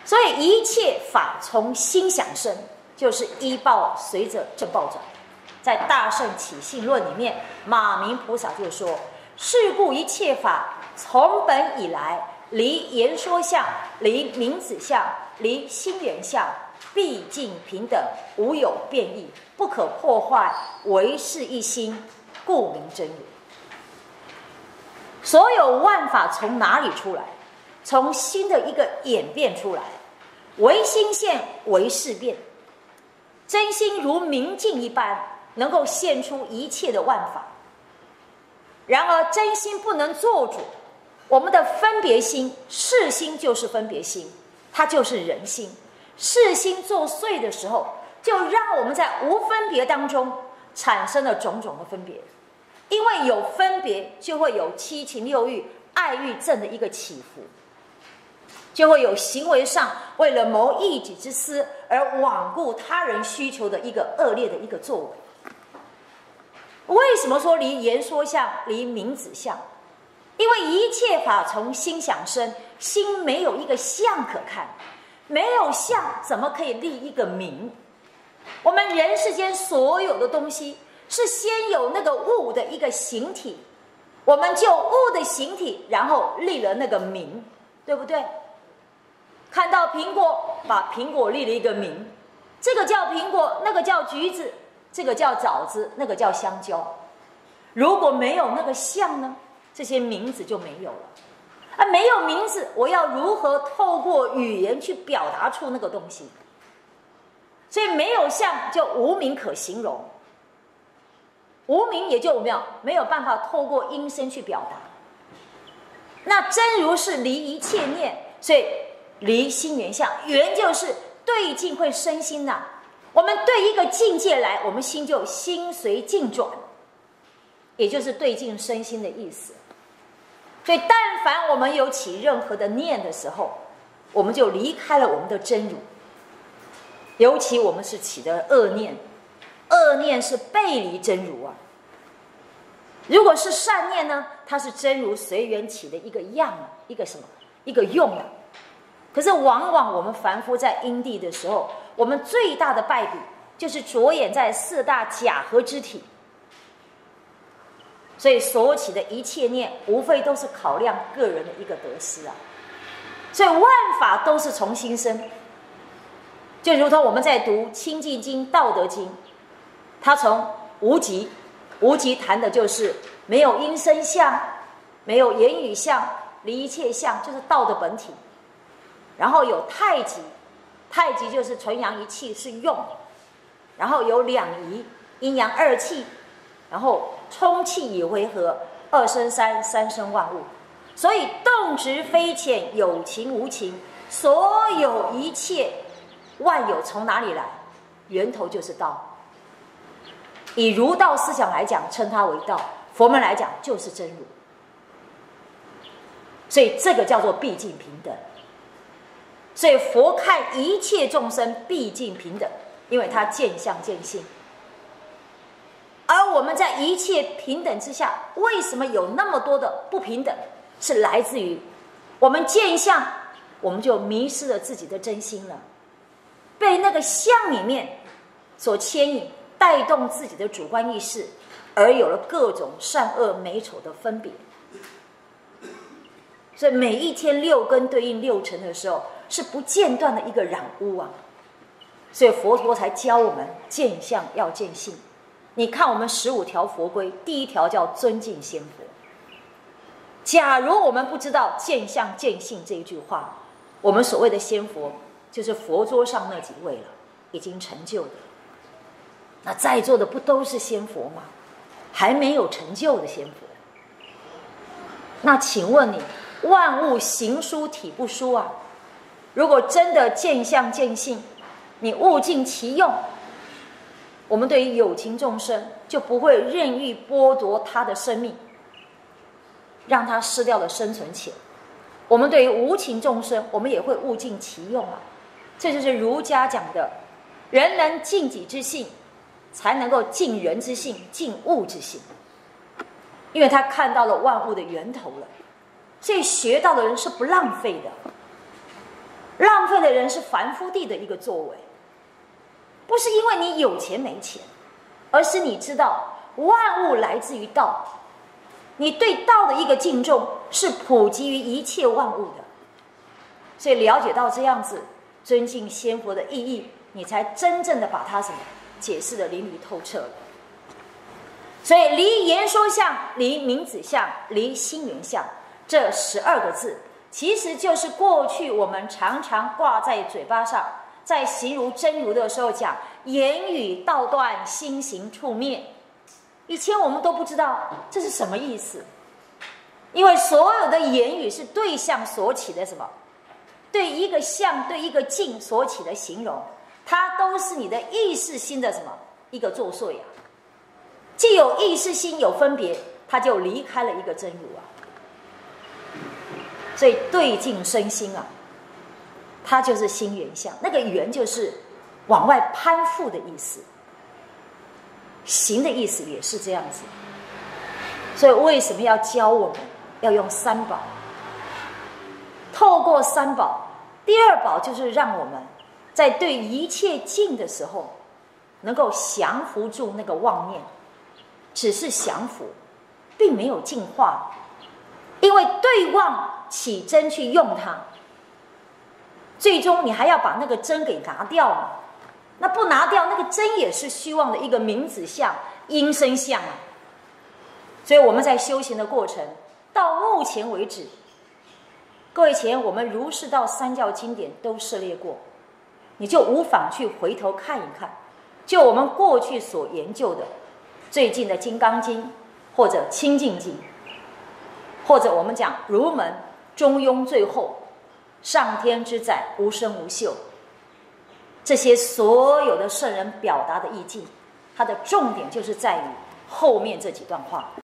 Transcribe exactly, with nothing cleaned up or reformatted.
所以一切法从心想生，就是依报随着正报转。在《大圣起信论》里面，马明菩萨就说：是故一切法从本以来，离言说相，离名字相，离心缘相，毕竟平等，无有变异，不可破坏，唯是一心，故名真如。所有万法从哪里出来？从心的一个演变出来，唯心现，唯识变。真心如明镜一般，能够现出一切的万法。然而真心不能做主，我们的分别心，识心就是分别心，它就是人心。识心作祟的时候，就让我们在无分别当中产生了种种的分别。因为有分别，就会有七情六欲、爱欲症的一个起伏，就会有行为上为了谋一己之私而罔顾他人需求的一个恶劣的一个作为。为什么说离言说相，离名子相？因为一切法从心想生，心没有一个相可看，没有相怎么可以立一个名？我们人世间所有的东西是先有那个物的一个形体，我们就物的形体，然后立了那个名，对不对？看到苹果，把苹果立了一个名，这个叫苹果，那个叫橘子，这个叫枣子，那个叫香蕉。如果没有那个相呢，这些名字就没有了。而没有名字，我要如何透过语言去表达出那个东西？所以没有相就无名可形容，无名也就没有没有办法透过音声去表达。那真如是离一切念，所以离心缘相，缘就是对境会生心呐、啊。我们对一个境界来，我们心就心随境转，也就是对境生心的意思。所以但凡我们有起任何的念的时候，我们就离开了我们的真如。尤其我们是起的恶念，恶念是背离真如啊。如果是善念呢，它是真如随缘起的一个样啊，一个什么，一个用啊。可是往往我们凡夫在因地的时候，我们最大的败笔就是着眼在四大假合之体，所以所起的一切念，无非都是考量个人的一个得失啊。所以万法都是从心生，就如同我们在读《清净经》《道德经》，它从无极，无极谈的就是没有音声相，没有言语相，离一切相，就是道的本体。然后有太极，太极就是纯阳一气是用，然后有两仪，阴阳二气，然后冲气以为和，二生三，三生万物。所以动直非浅，有情无情，所有一切万有从哪里来？源头就是道。以儒道思想来讲，称它为道；佛门来讲，就是真如。所以这个叫做毕竟平等。所以佛看一切众生毕竟平等，因为他见相见性。而我们在一切平等之下，为什么有那么多的不平等？是来自于我们见相，我们就迷失了自己的真心了，被那个相里面所牵引，带动自己的主观意识，而有了各种善恶美丑的分别。所以每一天六根对应六尘的时候，是不间断的一个染污啊。所以佛陀才教我们见相要见性。你看我们十五条佛规，第一条叫尊敬先佛。假如我们不知道见相见性这一句话，我们所谓的仙佛就是佛桌上那几位了，已经成就的。那在座的不都是仙佛吗？还没有成就的仙佛。那请问你，万物行书体不书啊？如果真的见相见性，你物尽其用，我们对于有情众生就不会任意剥夺他的生命，让他失掉了生存权。我们对于无情众生，我们也会物尽其用啊。这就是儒家讲的，人能尽己之性，才能够尽人之性，尽物之性。因为他看到了万物的源头了，所以学到的人是不浪费的。 浪费的人是凡夫地的一个作为，不是因为你有钱没钱，而是你知道万物来自于道，你对道的一个敬重是普及于一切万物的，所以了解到这样子尊敬仙佛的意义，你才真正的把它什么解释的淋漓透彻了。所以离言说相，离名字相，离心缘相，这十二个字其实就是过去我们常常挂在嘴巴上，在形如真如的时候讲言语道断，心行处灭。以前我们都不知道这是什么意思，因为所有的言语是对象所起的什么，对一个相对一个境所起的形容，它都是你的意识心的什么一个作祟啊。既有意识心有分别，它就离开了一个真如啊。所以对境生心啊，它就是心缘相，那个缘就是往外攀附的意思，行的意思也是这样子。所以为什么要教我们要用三宝？透过三宝，第二宝就是让我们在对一切境的时候能够降服住那个妄念，只是降服，并没有净化，因为对妄起真去用它，最终你还要把那个真给拿掉嘛。那不拿掉，那个真也是虚妄的一个名字相、音声相啊。所以我们在修行的过程，到目前为止，各位前我们儒释道三教经典都涉猎过，你就无妨去回头看一看，就我们过去所研究的最近的《金刚经》或者《清净经》，或者我们讲儒门中庸最后上天之载无声无秀，这些所有的圣人表达的意境，它的重点就是在于后面这几段话。